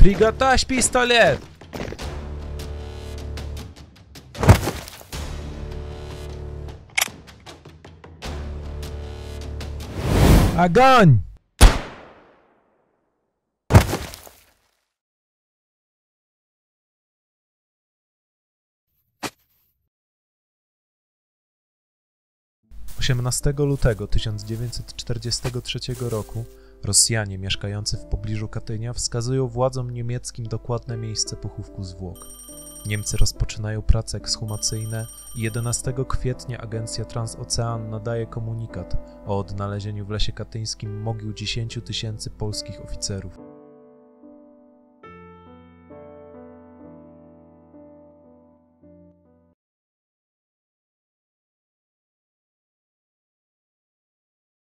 Приготовь пистолет! Огонь! Osiemnastego lutego 1943 roku Rosjanie mieszkający w pobliżu Katynia wskazują władzom niemieckim dokładne miejsce pochówku zwłok. Niemcy rozpoczynają prace ekshumacyjne i 11 kwietnia agencja Transocean nadaje komunikat o odnalezieniu w lesie katyńskim mogił 10 000 polskich oficerów.